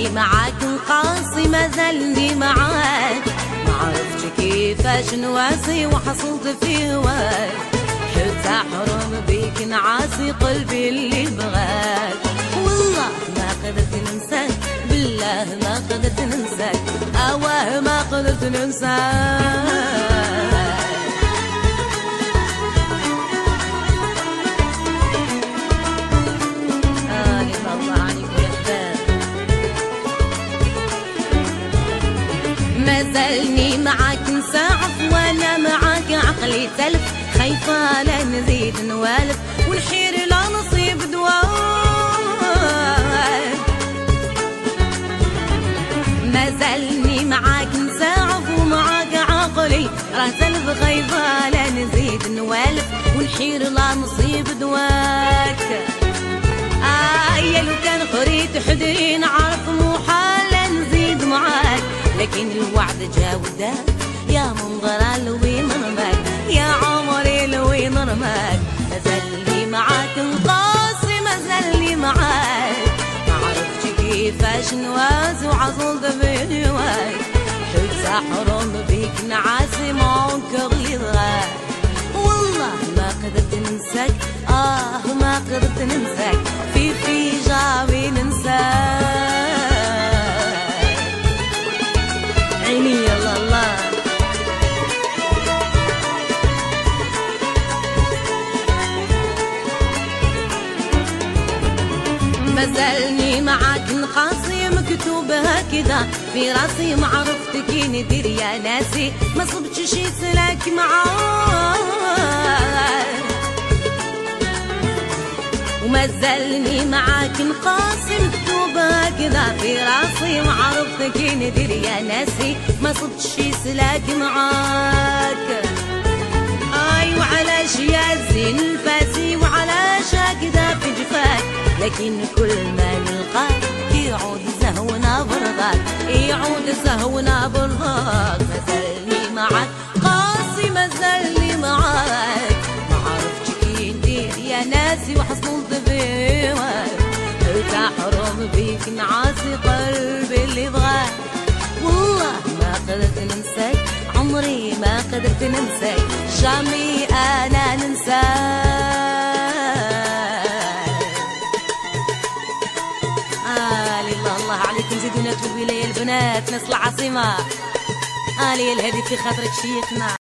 مازالني معاك نقاسي مازالني معاك، ما عرفتش كيفاش نواسي وحصلت في هواك، حتى حرم بيك نعاسي قلبي اللي بغاك، والله ما قدرت ننساك، بالله ما قدرت ننساك، اواه ما قدرت ننساك. مازالني معاك نساعف وانا معاك عقلي تلف، خايفة لا نزيد نوالف ونحير لا نصيب دوام. مازالني معاك نساعف ومعاك عقلي راه تلف، خايفة لا نزيد نوالف ونحير لا نصيب دواك. يا لو كان خريت حدي نعرف محال نزيد معاك، لكن الوعد جا وداك يا منظر لوين رماك، يا عمري لوين رماك. مازالني معاك نقاسي مازالني معاك، ما عرفتش كيفاش نواز وعزلت في هواك، حتى حرم بيك نعاسي مونك غلي ضغاك، والله ما قدرت ننساك، ما قدرت ننساك، في جامي ننساك. عيني يلا الله مازالني معاك نقاسي مكتوب هكذا في راسي، ما عرفت كي ندير يا ناسي، ما صبتش شي سلاك معاك، ومازالني معاك نقاسي مكتوب هكذا في راسي، ما عرفت كي ندير يا ناسي، ما صبتش شي سلاك معاك. وعلاش يا زين الفاسي وعلاش هكذا في جفاك، لكن كل ما نلقاك يعود زهونا برضاك، يعود زهونا برضاك. مازالني معاك قاسي مازالني معاك، ما عرفتش كي ندير يا ناسي وحصلت في هواك، حتى حرم بيك نعاسي قلبي اللي بغاك، والله ما قدرت ننساك، عمري ما قدرت ننساك، جامي انا ننساك. الله عليكم زيدونا تقولوا لي البنات ناس العاصمة، الهدي في خاطرك شيخنا.